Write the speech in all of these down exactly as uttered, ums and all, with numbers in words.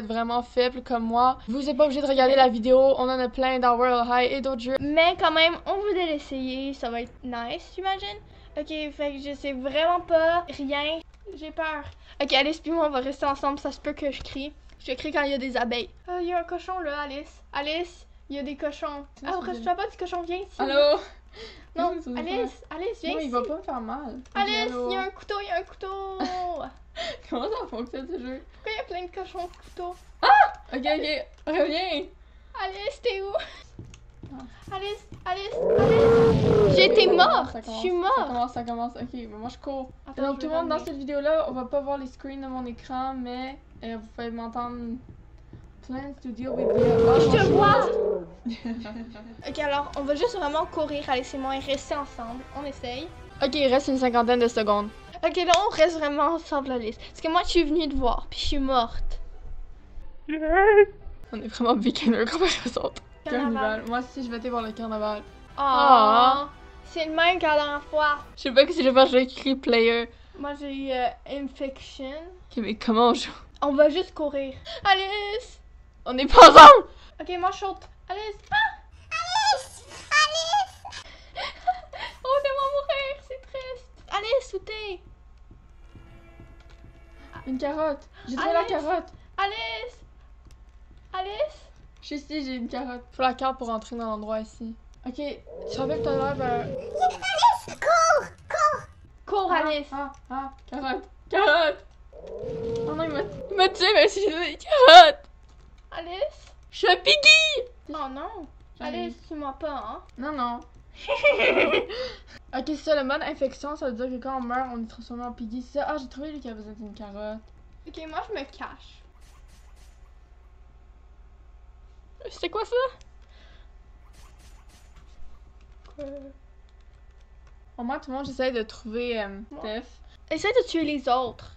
êtes vraiment faible comme moi, vous êtes pas obligé de regarder la vidéo. On en a plein dans World High et d'autres jeux. Mais quand même, on voulait l'essayer. Ça va être nice, j'imagine. Ok, fait que je sais vraiment pas rien. J'ai peur. Ok, Alice puis moi, on va rester ensemble. Ça se peut que je crie. Je crie quand il y a des abeilles. Il euh, y a un cochon là, Alice. Alice, il y a des cochons. Ah, reste-toi pas, petit cochon, viens ici. Allô? Non, Alice, Alice, viens non, ici. il va pas me faire mal. Alice, il y a un couteau, il y a un couteau. Comment ça fonctionne ce jeu? Pourquoi il y a plein de cochons de couteaux? Ah! Ok, ok, reviens. Alice, t'es où? Ah. Alice, Alice, Alice. J'ai été morte. Je suis morte. Ça commence, ça commence. Ok, mais moi je cours. Attends, donc je tout le monde dans ramener. cette vidéo-là, on va pas voir les screens de mon écran, mais euh, vous pouvez m'entendre. Plans to deal with the... Oh, je te vois! Ok, alors, on va juste vraiment courir, Alice et moi, et rester ensemble. On essaye. Ok, il reste une cinquantaine de secondes. Ok, là, on reste vraiment ensemble, Alice. Parce que moi, je suis venue te voir, puis je suis morte. On est vraiment beginner comparé aux autres. Carnaval. Carnaval. Moi aussi, je vais aller voir le carnaval. Oh, Ah. c'est le même qu'à la dernière fois. Je sais pas que si je vais faire, je vais écrire player. Moi, j'ai eu euh, infection. Ok, mais comment on joue? On va juste courir. Alice! On est pas ensemble! Ok, moi, je saute. Alice! Ah! Alice! Alice! Oh, c'est moi mourir, c'est triste. Alice, où t'es? Une carotte. J'ai trouvé la Alice. carotte. Alice! Alice? Je suis ici, j'ai une carotte. Faut la carte pour rentrer dans l'endroit ici. Ok, tu te rappelles tout à l'heure, ben... Alice! Cours! Cours! Cours, Alice! Ah, ah, ah, carotte. Carotte! Oh non, il m'a il m'a tué même si j'ai donné une carotte! Alice? Je suis un piggy! Oh non! J'arrive. Alice, tu m'as pas, hein? Non, non. Ok, c'est ça, le mode infection, ça veut dire que quand on meurt, on est transformé en piggy. C'est ça. Ah, j'ai trouvé lui qui a besoin d'une carotte. Ok, moi, je me cache. C'était quoi ça? Quoi? Au moins, tout le monde, j'essaie de trouver euh, Steph. Essaye de tuer les autres.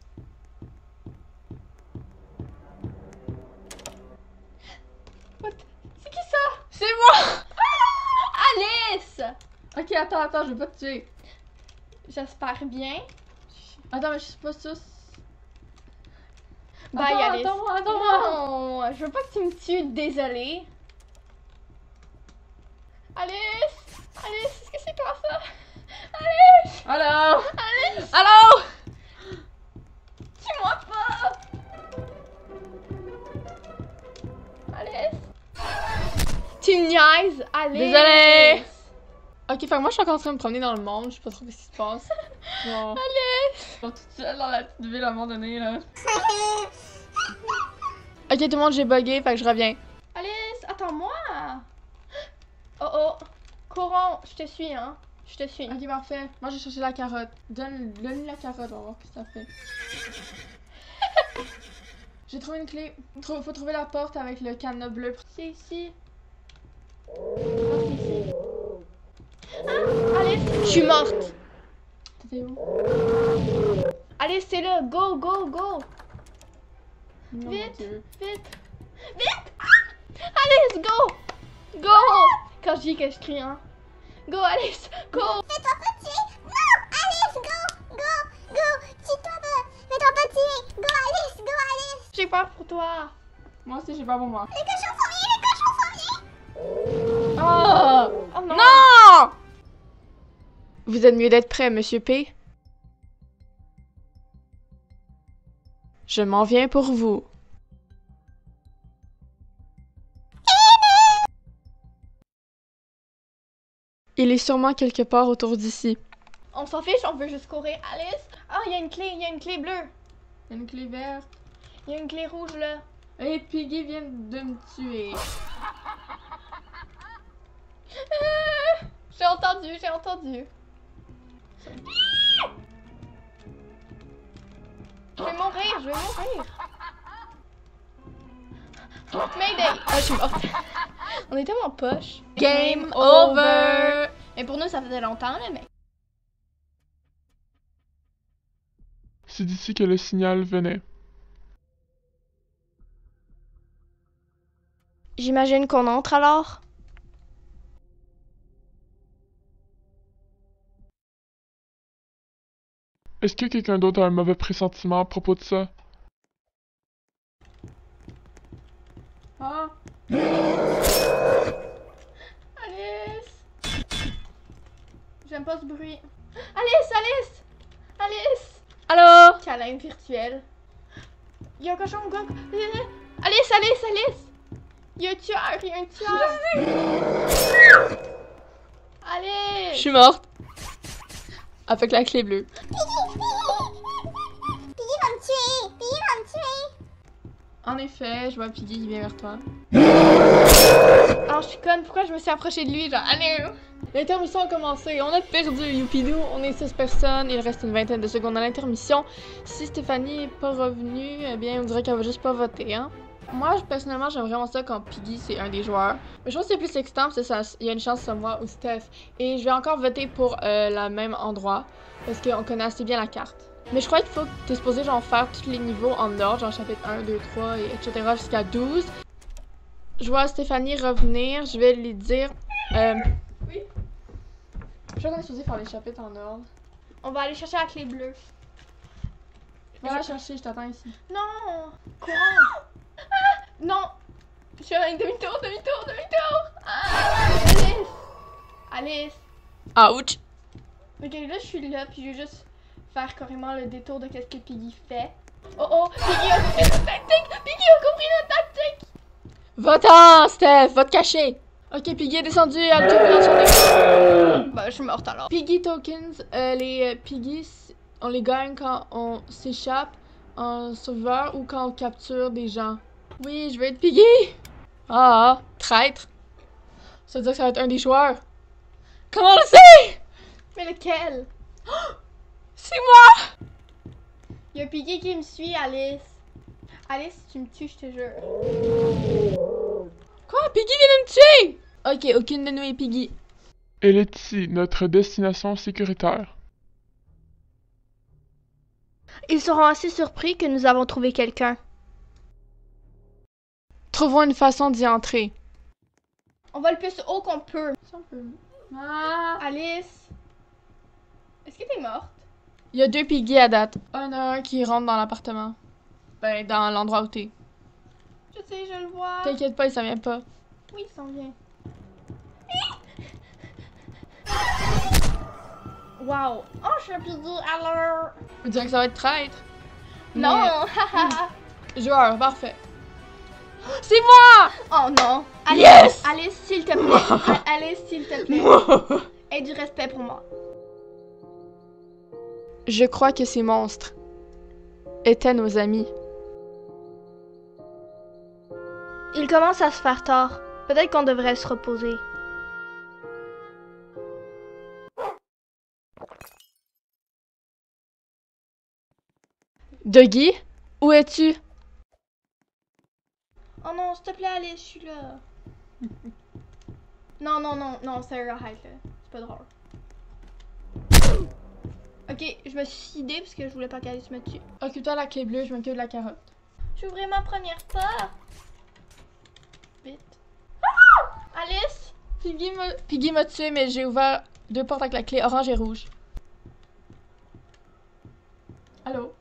What? C'est qui ça? C'est moi! Alice! Ok, attends, attends, je vais pas te tuer. J'espère bien. Attends, mais je suis pas sûre. Bye, Attends, Alice. attends-moi, attends-moi. Non, je veux pas que tu me tues, désolée. Alice! Alice, est-ce que c'est toi ça? Alice! Allô? Alice! Allô? Tue-moi pas! Alice! Tu me niaises, Alice! Désolée! Ok, fait que moi je suis encore en train de me promener dans le monde, je sais pas trop ce qui se passe. Bon. Alice! Je suis toute seule dans la petite ville à un moment donné là. Ok, tout le monde, j'ai bugué, fait que je reviens. Alice, attends-moi! Oh oh! Courons, je te suis, hein? Je te suis. Ok, parfait. Moi j'ai cherché la carotte. Donne, donne la carotte, on va voir ce que ça fait. J'ai trouvé une clé. Trou- faut trouver la porte avec le cadenas bleu. C'est ici. Oh, c'est ici. Ah, Alice, je suis morte. T'étais où? Alice, c'est là. Go, go, go. Non, Vite, mon Dieu. vite, vite. Ah! Alice, go. Go. Quand je dis que je crie, hein. Go, Alice, go. Fais-toi pas tuer! Non! Alice, go! Go! Go! Tue-toi pas! Fais-toi pas tuer! Go, Alice! Go, Alice! J'ai peur pour toi. Moi aussi j'ai pas pour moi. Les cochons sont venus! Les cochons sont venus! Oh! Oh non. Non! Vous êtes mieux d'être prêt, Monsieur P. Je m'en viens pour vous. Il est sûrement quelque part autour d'ici. On s'en fiche, on veut juste courir. Alice. Ah, il y a une clé, il y a une clé bleue. Une clé verte. Il y a une clé rouge là. Et Piggy vient de me tuer. Ah, j'ai entendu, j'ai entendu. Je vais mourir, je vais mourir. Mayday! Ah, je suis morte. On est tellement poche. Game over! Mais pour nous, ça faisait longtemps, là, mais... C'est d'ici que le signal venait. J'imagine qu'on entre alors? Est-ce que quelqu'un d'autre a un mauvais pressentiment à propos de ça? Ah! Alice! J'aime pas ce bruit. Alice, Alice! Alice! Allô? Câlin virtuel. Il y a un cochon, go. Alice, Alice, Alice! Il y a un tueur, il y a un tueur! Alice! Je suis morte. Avec la clé bleue. Piggy, Piggy va me tuer. Piggy va me tuer. En effet, je vois Piggy qui vient vers toi. Alors, je suis conne, pourquoi je me suis approchée de lui? Genre, allez! L'intermission a commencé. On a perdu Youpidou. On est six personnes. Il reste une vingtaine de secondes à l'intermission. Si Stéphanie n'est pas revenue, eh bien, on dirait qu'elle va juste pas voter, hein. Moi, je- personnellement, j'aime vraiment ça quand Piggy, c'est un des joueurs. Mais je pense que c'est plus extrême, c'est ça. Il y a une chance sur moi ou Steph. Et je vais encore voter pour euh, le même endroit. Parce qu'on connaît assez bien la carte. Mais je crois qu'il faut que t'es supposé genre faire tous les niveaux en ordre, genre chapitre un, deux, trois, et etc. jusqu'à douze. Je vois Stéphanie revenir, je vais lui dire... Euh... Oui? Je crois qu'on est supposé faire les chapitres en ordre. On va aller chercher la clé bleue. Je vais la chercher, je t'attends ici. Non! Quoi? Ah! Non! Je fais un demi-tour, demi-tour, demi-tour! Ah! Alice! Alice! Ouch! Ok, là, je suis là, puis je vais juste faire carrément le détour de qu'est-ce que Piggy fait. Oh oh! Piggy a compris notre tactique! Piggy a compris notre tactique! Va-t'en, Steph! Va te cacher! Ok, Piggy est descendu, elle a tout dans son écran. Bah, je suis morte alors. Piggy tokens, euh, les euh, Piggy, on les gagne quand on s'échappe en sauveur ou quand on capture des gens. Oui, je veux être Piggy! Ah, traître! Ça veut dire que ça va être un des joueurs. Comment on le sait? Mais lequel? C'est moi! Il y a Piggy qui me suit, Alice. Alice, si tu me tues, je te jure. Quoi? Piggy vient de me tuer! Ok, aucune de nous est Piggy. Elle est ici, notre destination sécuritaire. Ils seront assez surpris que nous avons trouvé quelqu'un. Trouvons une façon d'y entrer. On va le plus haut qu'on peut. Si on peut. Ah! Alice, est-ce que t'es morte? Il y a deux Piggy à date. Un a un qui rentre dans l'appartement. Ben, dans l'endroit où t'es. Je sais, je le vois. T'inquiète pas, il s'en vient pas. Oui, il s'en vient. Wow. Oh, je suis un Piggy, alors. On dirait que ça va être traître. Non, Mais- Joueur, parfait. C'est moi! Oh non. Alice, Yes! Alice, s'il te plaît. A- Alice, s'il te plaît. Aie du respect pour moi. Je crois que ces monstres étaient nos amis. Il commence à se faire tard. Peut-être qu'on devrait se reposer. Dougie, où es-tu? Oh non, s'il te plaît, Alice, je suis là. Non, non, non, non, sérieux, arrête là. C'est pas drôle. Ok, je me suis suicidée parce que je voulais pas qu'Alice me tue. Occupe-toi de la clé bleue, je m'occupe de la carotte. J'ouvrais ma première porte. Vite. Ah! Alice! Piggy m'a Piggy m'a tué, mais j'ai ouvert deux portes avec la clé orange et rouge. Allô?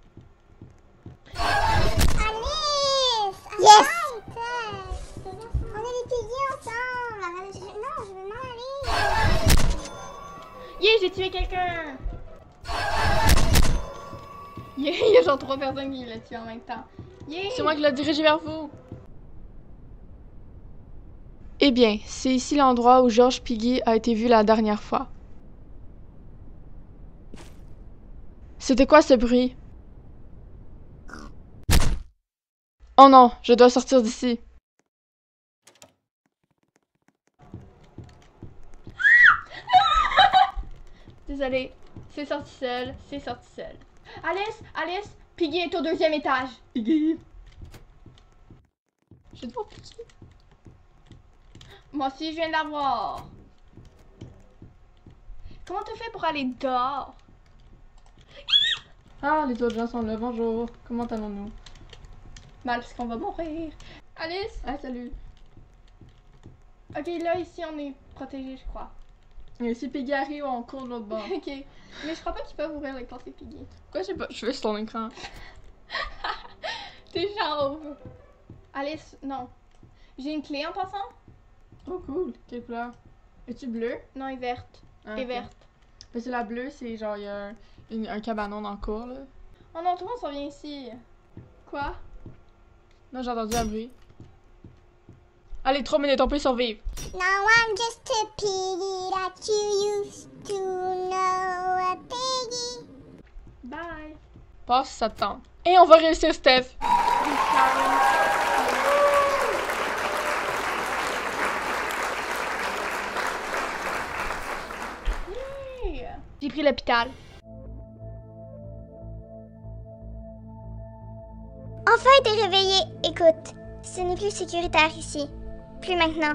Alice! Yes! Arrête! On est des Piggy ensemble! Je- Non, je veux m'en aller! Yeah, j'ai tué quelqu'un! Yeah, il y a genre trois personnes qui l'ont tué en même temps. Yeah! C'est moi qui l'ai dirigé vers vous. Eh bien, c'est ici l'endroit où George Piggy a été vu la dernière fois. C'était quoi ce bruit? Oh non, je dois sortir d'ici. Désolée, c'est sorti seul, c'est sorti seul. Alice, Alice, Piggy est au deuxième étage. Piggy. Je dois plus. Moi aussi, je viens de la voir. Comment tu fais pour aller dehors? Ah, les autres gens sont là, bonjour. Comment allons-nous? Mal, parce qu'on va mourir. Alice? Ah, salut. Ok, là, ici, on est protégé, je crois. Et si Piggy arrive, on court de l'autre bord. Ok. Mais je crois pas qu'ils peuvent ouvrir les portes, c'est Piggy. Pourquoi je sais pas? Je vais sur ton écran. T'es chauve. Alice, non. J'ai une clé en passant. Oh cool. Quelle couleur? Es-tu bleue? Non, elle est verte. Ah, Et ok. verte. Parce que la bleue, c'est genre, il y a un, une- un cabanon dans le cours, là. Oh non, tout le monde s'en vient ici. Quoi? Non, j'ai entendu un bruit. Allez, trois minutes, on peut survivre. Now I'm just a piggy that you used to know, a piggy. Bye. Passe si ça te tente. Et on va réussir, Steph. Yay! J'ai pris l'hôpital. Enfin, t'es réveillé. Écoute, ce n'est plus sécuritaire ici. Plus maintenant.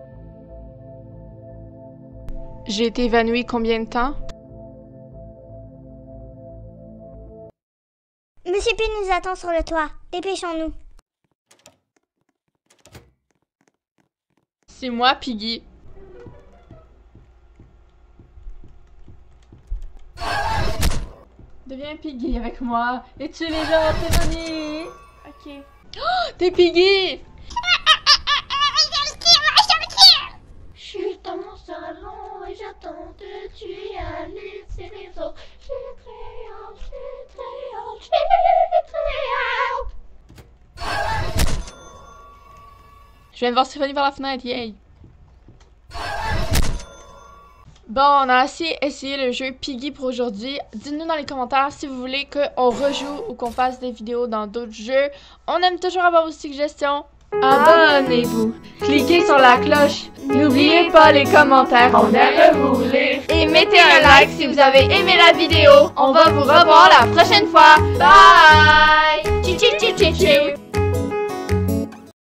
J'ai été évanouie combien de temps? Monsieur P nous attend sur le toit. Dépêchons-nous. C'est moi, Piggy. Deviens Piggy avec moi. Et tu les gens, Stéphanie. Ok. T'es Piggy! Je suis dans mon salon et j'attends de tuer aller ces réseaux. Je suis très haut, je suis très haut, je suis très haut. Je viens de voir Stéphanie par la fenêtre, yay! Bon, on a assez essayé le jeu Piggy pour aujourd'hui. Dites-nous dans les commentaires si vous voulez qu'on rejoue ou qu'on fasse des vidéos dans d'autres jeux. On aime toujours avoir vos suggestions. Abonnez-vous, cliquez sur la cloche, n'oubliez pas les commentaires, on aime vous lire. Et mettez un like si vous avez aimé la vidéo. On va vous revoir la prochaine fois. Bye!